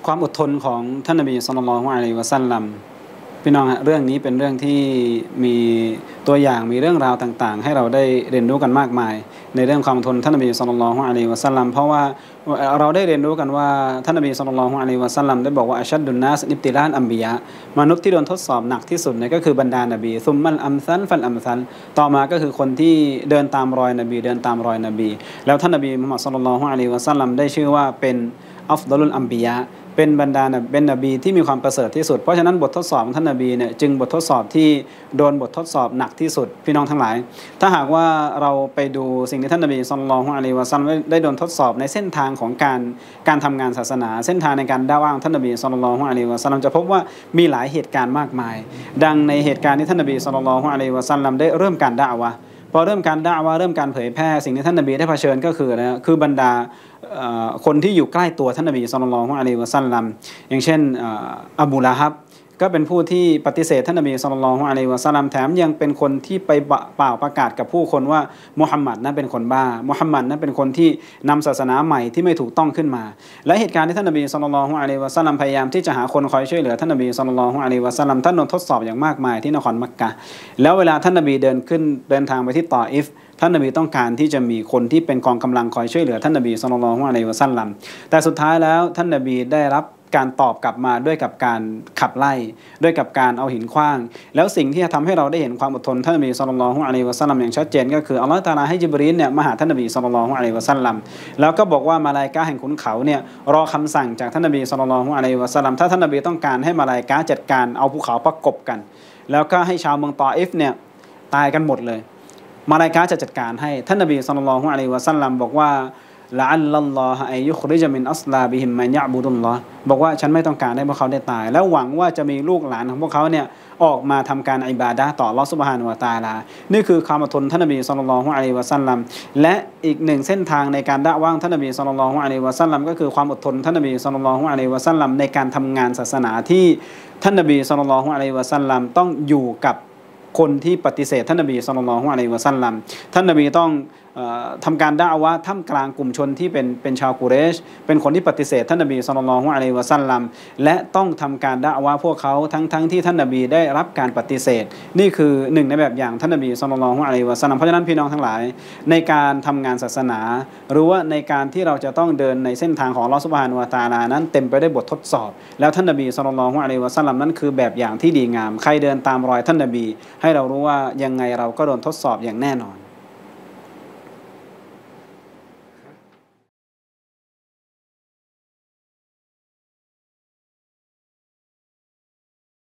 ความอดทนของท่านนบีศ็อลลัลลอฮุอะลัยฮิวะซัลลัมพี่น้องฮะเรื่องนี้เป็นเรื่องที่มีตัวอย่างมีเรื่องราวต่างๆให้เราได้เรียนรู้กันมากมายในเรื่องความอดทนท่านนบีศ็อลลัลลอฮุอะลัยฮิวะซัลลัมเพราะว่าเราได้เรียนรู้กันว่าท่านนบีศ็อลลัลลอฮุอะลัยฮิวะซัลลัมได้บอกว่าอัชชัดดุนนัสอิบติลาอัมบิยะมนุษย์ที่โดนทดสอบหนักที่สุดเนี่ยก็คือบรรดานบีซุมมัลอัมซัลฟัลอัมซัลต่อมาก็คือคนที่เดินตามรอยนบีเดินตามรอยนบีแล้วท่านนบีมุฮัมมัดศ็อลลัลลอฮุอะลัยฮิวะซัลลัมได้ชื่อว่าเป็นอัฟฎอลุลอัมบิยะเป็นบรรดาเป็นนบีที่มีความประเสริฐที่สุดเพราะฉะนั้นบททดสอบของท่านนบีเนี่ยจึงบททดสอบที่โดนบททดสอบหนักที่สุดพี่น้องทั้งหลายถ้าหากว่าเราไปดูสิ่งที่ท่านนบีศ็อลลัลลอฮุอะลัยฮิวะซัลลัมได้โดนทดสอบในเส้นทางของการทำงานศาสนาเส้นทางในการดะอวะห์ท่านนบีศ็อลลัลลอฮุอะลัยฮิวะซัลลัมจะพบว่ามีหลายเหตุการณ์มากมายดังในเหตุการณ์ที่ท่านนบีศ็อลลัลลอฮุอะลัยฮิวะซัลลัมได้เริ่มการดะอวะห์พอเริ่มการดะอวะห์เริ่มการเผยแพร่สิ่งที่ท่านนบีได้เผชิญก็คือนะคือบรรดาคนที่อยู่ใกล้ตัวท่านนบีศ็อลลัลลอฮุอะลัยฮิวะซัลลัมอย่างเช่นอบูละฮับก็เป็นผู้ที่ปฏิเสธท่านนบีศ็อลลัลลอฮุอะลัยฮิวะซัลลัมแถมยังเป็นคนที่ไปเป่าประกาศกับผู้คนว่ามุฮัมมัดนั้นเป็นคนบ้ามุฮัมมัดนั้นเป็นคนที่นำศาสนาใหม่ที่ไม่ถูกต้องขึ้นมาและเหตุการณ์ที่ท่านนบีศ็อลลัลลอฮุอะลัยฮิวะซัลลัมพยายามที่จะหาคนคอยช่วยเหลือท่านนบีศ็อลลัลลอฮุอะลัยฮิวะซัลลัมท่านโดนทดสอบอย่างมากมายที่นครมักกะฮ์แล้วเวลาท่านนบีเดินทางไปที่ตออิฟท่านนบีต้องการที่จะมีคนที่เป็นกองกำลังคอยช่วยเหลือท่านนบีศ็อลลัลลอฮุอะลัยฮิวะซัลลัมแต่สุดท้ายแล้วท่านนบีได้รับการตอบกลับมาด้วยกับการขับไล่ด้วยกับการเอาหินขว้างแล้วสิ่งที่จะทำให้เราได้เห็นความอดทนท่านนบีศ็อลลัลลอฮุอะลัยฮิวะซัลลัมอย่างชัดเจนก็คืออัลเลาะห์ตะอาลาให้ญิบรีลเนี่ยมาหาท่านนบีศ็อลลัลลอฮุอะลัยฮิวะซัลลัมแล้วก็บอกว่ามาลาอิกะฮ์แห่งขุนเขาเนี่ยรอคำสั่งจากท่านนบีศ็อลลัลลอฮุอะลัยฮิวะซัลลัมถ้าท่านนบีต้องการให้มาลาอิกะฮ์จัดการเอาภูเขาประกบกันแล้วก็ให้ชาวเมืองตออิฟเนี่ยตายกันหมดเลยมาลาอิกะฮ์จะจัดการให้ท่านนบีศ็อลลัลลอฮุอะลัยฮิวะซัลลัมบอกว่าละอัลลัลลอฮะอัยยุคริจมินอัศลาบิฮิมมันยะบุดุลลอฮ์บอกว่าฉันไม่ต้องการให้พวกเขาได้ตายแล้วหวังว่าจะมีลูกหลานของพวกเขาเนี่ยออกมาทำการอิบาดะห์ต่ออัลเลาะห์ซุบฮานะฮูวะตะอาลานี่คือความอดทนท่านนบีศ็อลลัลลอฮุอะลัยฮิวะซัลลัมและอีกหนึ่งเส้นทางในการดะอวะห์ท่านนบีศ็อลลัลลอฮุอะลัยฮิวะซัลลัมก็คือความอดทนท่านนบีศ็อลลัลลอฮุอะลัยฮิวะซัลลัมในการทำงานศาสนาที่ท่านนบีศ็อลลัลลอฮุอะลัยฮิวะซัลลัมต้องอยู่กับคนที่ปฏิเสธท่านนบีศ็อลลัลลอฮุอะลัยฮิวะซัลลัมท่านนบีต้องทำการดะอวะห์ท่ามกลางกลุ่มชนที่เป็นชาวกุเรชเป็นคนที่ปฏิเสธท่านนบีศ็อลลัลลอฮุอะลัยฮิวะซัลลัมและต้องทำการดะอวะห์พวกเขาทั้งที่ท่านนบีได้รับการปฏิเสธนี่คือหนึ่งในแบบอย่างท่านนบีศ็อลลัลลอฮุอะลัยฮิวะซัลลัมเพราะฉะนั้นพี่น้องทั้งหลายในการทำงานศาสนาหรือว่าในการที่เราจะต้องเดินในเส้นทางของอัลเลาะห์ซุบฮานะฮูวะตะอาลานั้นเต็มไปด้วยบททดสอบแล้วท่านนบีศ็อลลัลลอฮุอะลัยฮิวะซัลลัมนั้นคือแบบอย่างที่ดีงามใครเดินตามรอยท่านนบีให้เรารู้ว่ายังไงเราก็โดนทดสอบอย่างแน่นอน